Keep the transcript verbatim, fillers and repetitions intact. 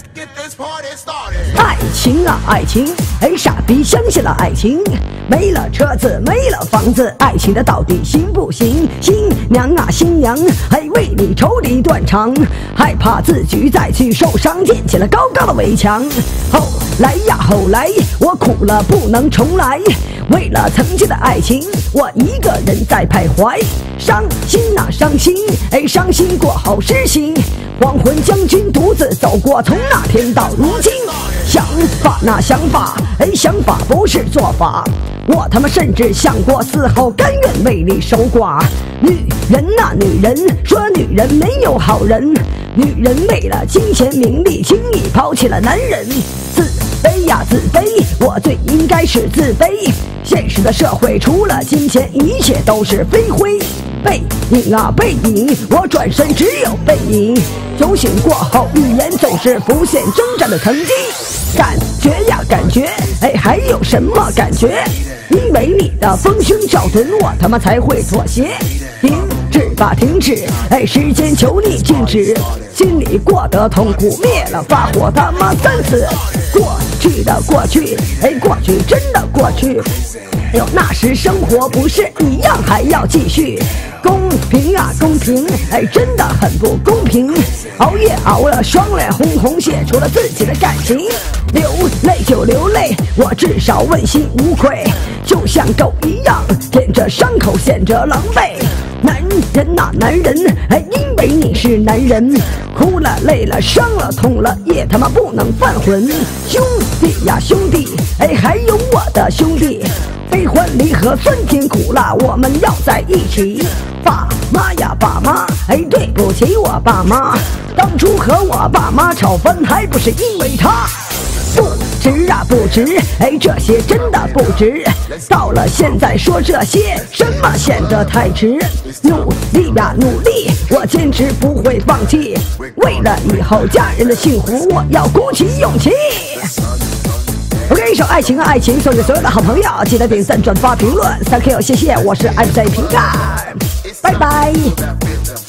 爱情啊，爱情，哎，傻逼相信了爱情，没了车子，没了房子，爱情的到底行不行？新娘啊，新娘，还为你愁理断肠，害怕自己再去受伤，建起了高高的围墙。后来呀，后来我苦了不能重来，为了曾经的爱情，我一个人在徘徊，伤心啊，伤心，哎，伤心过后失心。黄昏将军独自走过，从那天到如今，想法那想法，哎，想法不是做法。我他妈甚至想过死后甘愿为你守寡。女人呐、啊，女人说女人没有好人，女人为了金钱名利，轻易抛弃了男人。自卑呀、啊、自卑，我最应该是自卑。现实的社会除了金钱，一切都是飞灰。背影啊背影，我转身只有背影。酒醒过后，语言总是浮现挣扎的曾经。感觉呀感觉，哎，还有什么感觉？因为你的丰胸照准，我他妈才会妥协。停止吧停止，哎，时间求你静止。心里过得痛苦，灭了发火他妈三次。过去的过去，哎，过去真的过去。哎呦，那时生活不是一样还要继续。公平啊公平，哎，真的很不公平。熬夜熬了，双脸红红，写出了自己的感情。流泪就流泪，我至少问心无愧。就像狗一样，舔着伤口显着狼狈。男人呐、啊、男人，哎，因为你是男人，哭了累了伤了痛了，也他妈不能犯浑。兄弟呀兄弟，哎，还有我的兄弟。悲欢离合，酸甜苦辣，我们要在一起。爸妈呀爸妈，哎，对不起我爸妈，当初和我爸妈吵翻，还不是因为他。不值啊不值，哎，这些真的不值。到了现在说这些，什么显得太迟。努力呀努力，我坚持不会放弃。为了以后家人的幸福，我要鼓起勇气。OK， 一首爱情啊爱情，送给所有的好朋友，记得点赞、转发、评论 ，Thank you， 谢谢，我是 F J 平盖，拜拜。